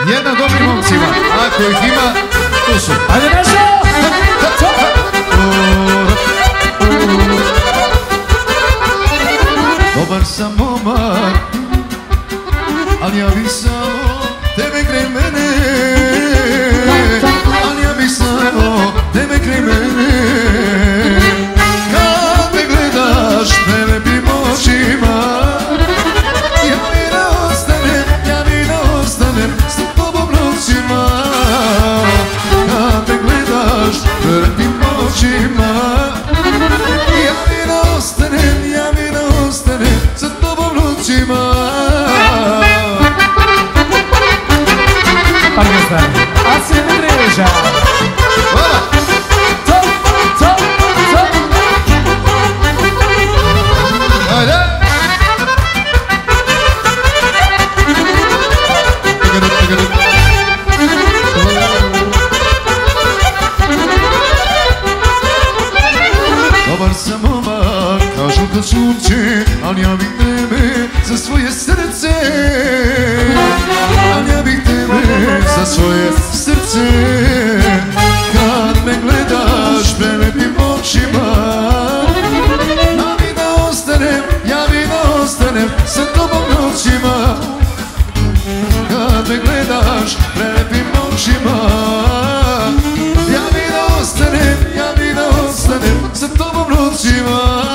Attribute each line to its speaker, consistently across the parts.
Speaker 1: Jedna dobrim momcima, ako ih ima, tu su.
Speaker 2: Ajde Nešo!
Speaker 1: Dobar sam momak, ali ja bi samo tebe kraj mene. Ali ja bi samo tebe kraj mene. Kad me gledaš prelepim očima, ja bi da ostanem s tobom noćima. Kad me gledaš prelepim očima, ja bi da ostanem sa tobom noćima.
Speaker 2: Pa ne znam, a se ne dreža.
Speaker 1: Dobar sam momak, kažu kad sunce, ali ja bih tebe za svoje srce. Ali ja bih tebe za svoje srce. Kad me gledaš prelepim očima, ja bi da ostanem sa tobom noćima. Kad me gledaš prelepim očima, ja bi da ostanem sa tobom noćima.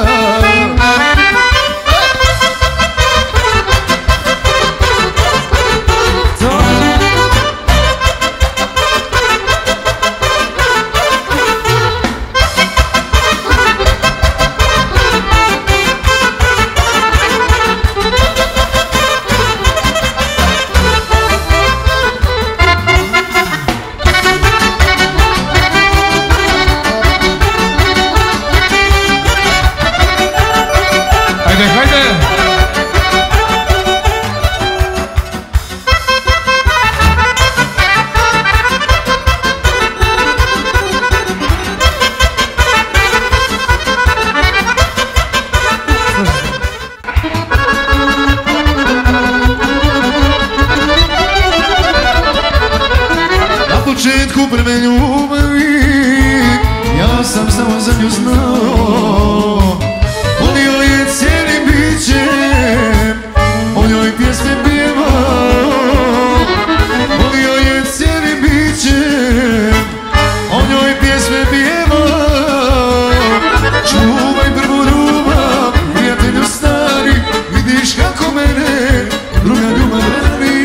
Speaker 1: Prve ljubavi, ja sam samo za nju znao. Volio je cijelim bićem, o njoj pjesme pjevao. Volio je cijelim bićem, o njoj pjesme pjevao. Čuvaj prvu ljubav, prijatelju stari, vidiš kako mene druga ljubav rani.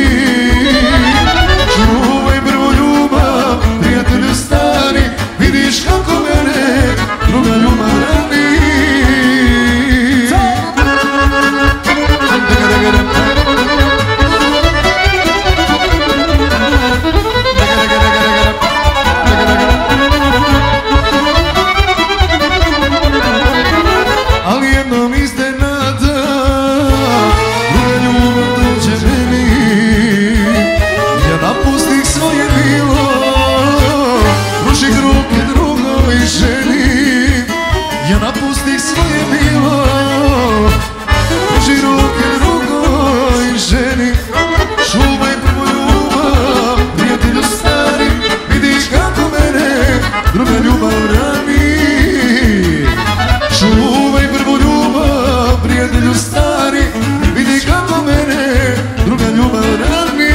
Speaker 1: Prijatelju stari, vidiš kako mene druga ljubav rani. Ali jednom iznenada druga ljubav dođe meni. Ja napustih svoje bilo, pružih ruke drugoj ženi. Ja napustih svoje bilo, pružih ruke drugoj ženi. Čuvaj prvu ljubav, prijatelju stari, vidiš kako mene druga ljubav rani. Čuvaj prvu ljubav, prijatelju stari, vidi kako mene druga ljubav rani.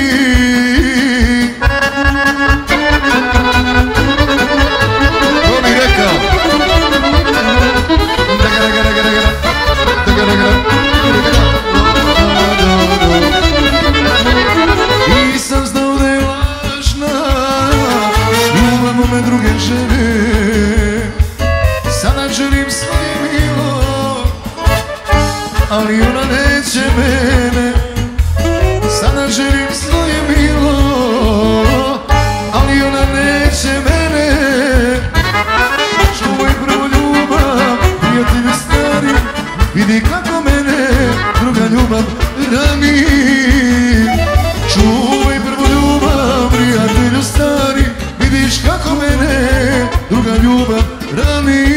Speaker 1: Nisam znao da je lažna ljubav u me druge žene. Sada želim svoje milo, ali ona neće mene. Sada želim svoje milo, ali ona neće mene. Čuvaj prvu ljubav, prijatelju stari, vidi kako mene druga ljubav rani. Čuvaj prvu ljubav, prijatelju stari, vidiš kako mene druga ljubav rani.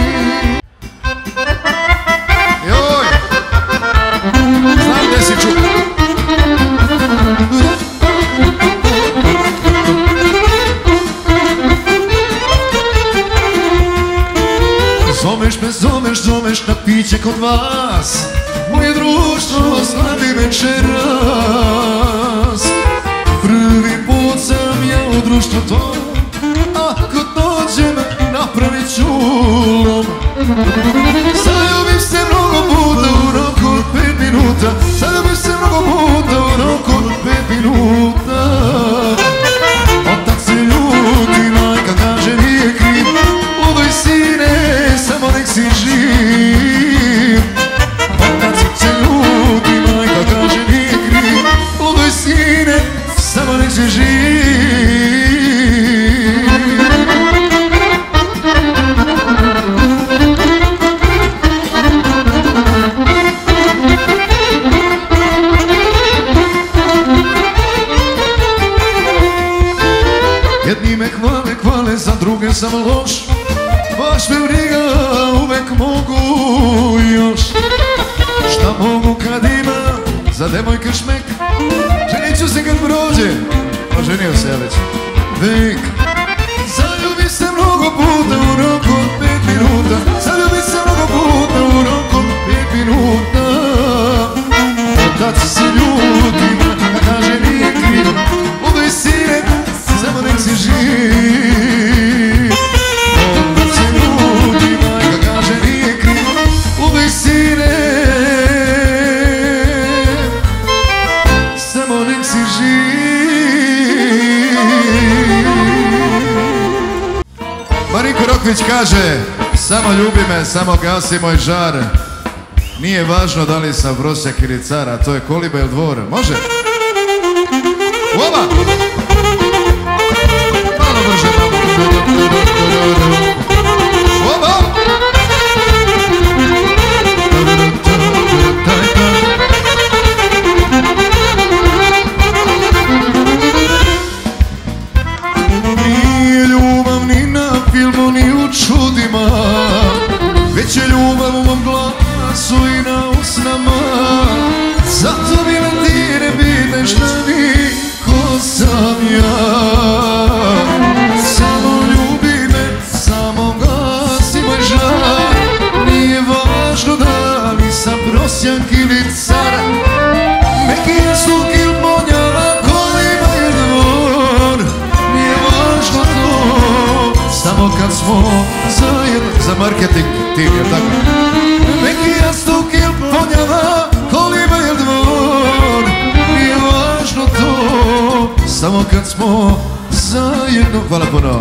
Speaker 1: Joj, znam gdje si čuo. kod vas, moje društvo slavi večeras. Prvi put sam ja u društvu to, ako dođem napravit ću lom. Zaljubim se mnogo puta u roku od 5 minuta, zaljubim se mnogo puta u roku od 5 minuta. Otac se ljuti, majka kaže nije kriv, udoj sine, samo nek si živ. Otac se ljuti, majka kaže nije kriv, udoj sine, samo nek si živ. Jedni me hvale, hvale, za druge sam loš, baš me briga, uvek mogu još. Šta mogu kad ima za devojke šmek, ženit ću se kad prođe, oženio se ja već vek. Zaljubi se mnogo puta u roku od 5 minuta, zaljubi se mnogo puta u roku od 5 minuta. Otac se ljuti, majka kaže nije kriv, udoj sine, samo nek si živ. Otac se ljuti, majka kaže nije kriv, udoj sine, samo nek si živ. Marinko Rokvić kaže, samo ljubi me, samo gasi moj žar. Nije važno da li sam prosjak ili car, a to je koliba ili dvor. Može? Oba! Malo brže, malo. Oba! Nije ljubav ni na filmu, ni u čudima, već je ljubav u mom glasu i na usnama. Zato mi na ti ne pitaj šta mi, ko sam ja. Samo ljubi me, samo gasi moj žar. Nije važno da li sam prosjak ili car, neki je stuk ili ponjava, kolima je dvor. Nije važno to, samo kad smo zajedno. Za marketing tim, jel tako? Neki je stuk ili ponjava, kolima je dvor. Nije važno to, samo kad smo zajedno. Hvala puno.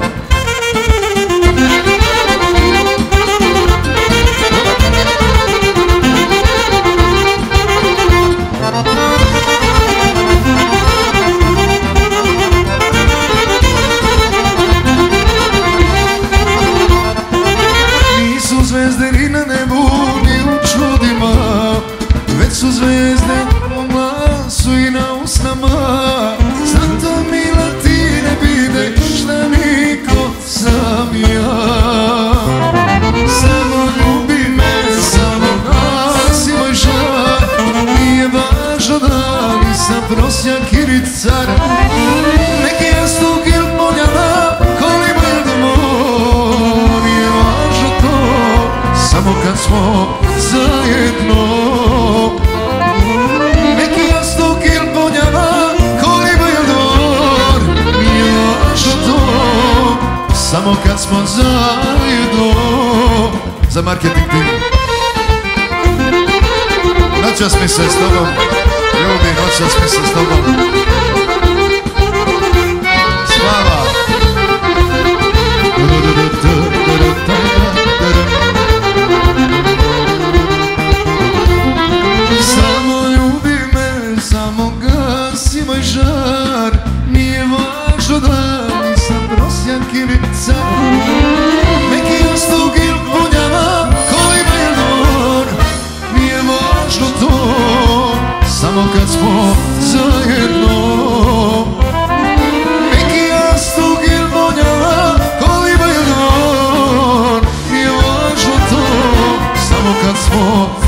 Speaker 1: Nisu zvezde ni na nebu, ni u čudima, već su zvezde u glasu i na usnama. Zato mila ti ne pitaj šta mi, ko sam ja. Samo ljubi me, samo gasi moj žar. Nije važno da li sam prosjak ili car, neki je stuk ili ponjava, kolima ili dvor. Nije važno to, samo kad smo zajedno. Neki je stuk ili ponjava, kolima ili dvor. Nije važno to, samo kad smo zajedno. Za marketing tim. Noćas mi se s tobom ljubi, noćas mi se s tobom spava. Samo ljubi me, samo gasi moj žar. Nije važno da li sam prosjak ili car, neki je stuk ili ponjava, kolima je dvor. Nije važno to, samo kad smo zajedno. Neki je stuk ili ponjava, kolima je dvor. Nije važno to, samo kad smo